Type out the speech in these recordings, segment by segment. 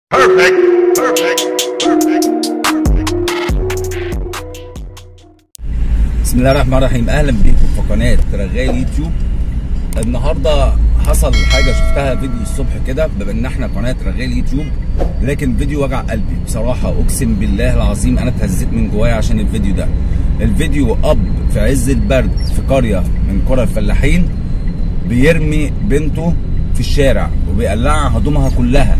Perfect, perfect, perfect. بسم الله الرحمن الرحيم. اهلا بيكم في قناه رغاي اليوتيوب. النهارده حصل حاجه شفتها فيديو الصبح كده، بما ان احنا قناه رغاي اليوتيوب، لكن فيديو وجع قلبي بصراحه. اقسم بالله العظيم انا اتهزيت من جوايا عشان الفيديو ده. الفيديو اب في عز البرد في قريه من قرى الفلاحين بيرمي بنته في الشارع وبيقلعها هدومها كلها،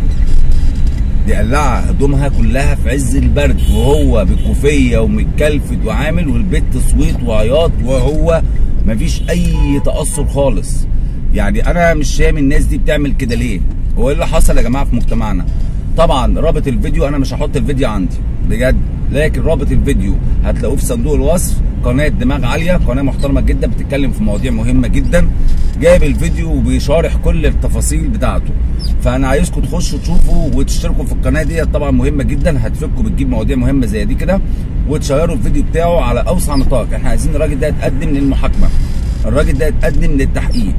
بيقلعها هدومها كلها في عز البرد، وهو بالكوفيه ومتكلفت وعامل، والبت صويت وعياط وهو مفيش اي تاثر خالص. يعني انا مش فاهم الناس دي بتعمل كده ليه؟ هو ايه اللي حصل يا جماعه في مجتمعنا؟ طبعا رابط الفيديو انا مش هحط الفيديو عندي بجد، لكن رابط الفيديو هتلاقوه في صندوق الوصف. قناه دماغ عاليه، قناه محترمه جدا بتتكلم في مواضيع مهمه جدا، جايب الفيديو وبيشارح كل التفاصيل بتاعته. فانا عايزكم تخشوا تشوفوا وتشتركوا في القناه دي، طبعا مهمه جدا، هتفيدكم بتجيب مواضيع مهمه زي دي كده، وتشيروا الفيديو بتاعه على اوسع نطاق. احنا عايزين الراجل ده يتقدم للمحاكمه، الراجل ده يتقدم للتحقيق.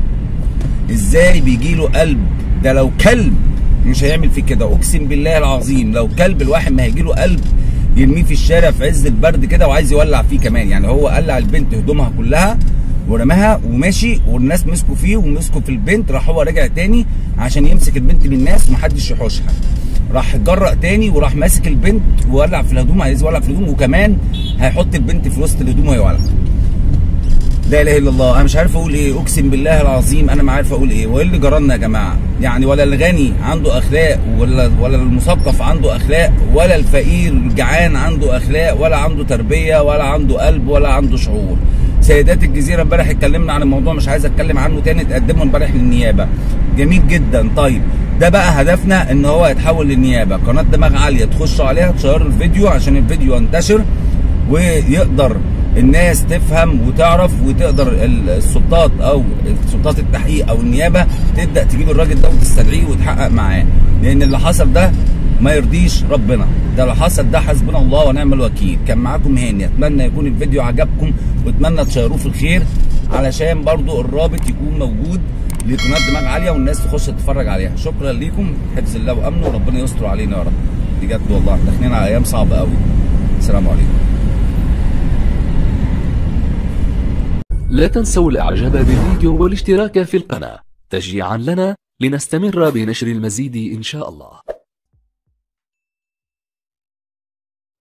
ازاي بيجي له قلب؟ ده لو كلب مش هيعمل فيه كده، اقسم بالله العظيم. لو كلب الواحد ما هيجي له قلب يرميه في الشارع في عز البرد كده وعايز يولع فيه كمان. يعني هو قلع البنت هدومها كلها ورماها وماشي، والناس مسكوا فيه ومسكوا في البنت، راح هو رجع تاني عشان يمسك البنت من الناس ومحدش يحوشها، راح اتجرأ تاني وراح ماسك البنت وولع في الهدوم، عايز يولع في الهدوم، وكمان هيحط البنت في وسط الهدوم ويولع. لا اله الا الله. انا مش عارف اقول ايه، اقسم بالله العظيم انا ما عارف اقول ايه. وايه اللي جرالنا يا جماعه؟ يعني ولا الغني عنده اخلاق، ولا المثقف عنده اخلاق، ولا الفقير الجعان عنده اخلاق، ولا عنده تربيه، ولا عنده قلب، ولا عنده شعور. سيدات الجزيره امبارح اتكلمنا عن الموضوع، مش عايز اتكلم عنه تاني، اتقدموا امبارح للنيابه. جميل جدا. طيب ده بقى هدفنا ان هو يتحول للنيابه. قناه دماغ عاليه تخشوا عليها تشيروا الفيديو عشان الفيديو ينتشر ويقدر الناس تفهم وتعرف، وتقدر السلطات او سلطات التحقيق او النيابه تبدا تجيب الراجل ده وتستدعيه وتحقق معاه، لان اللي حصل ده ما يرضيش ربنا. ده اللي حصل ده حسبنا الله ونعم الوكيل. كان معاكم هاني، اتمنى يكون الفيديو عجبكم واتمنى تشيروه في الخير، علشان برضو الرابط يكون موجود لقناه دماغ عاليه والناس تخش تتفرج عليها. شكرا ليكم، حفظ الله وامنه، وربنا يستر علينا يا رب. بجد والله داخلين على ايام صعبه قوي. السلام عليكم. لا تنسوا الاعجاب بالفيديو والاشتراك في القناة تشجيعا لنا لنستمر بنشر المزيد إن شاء الله.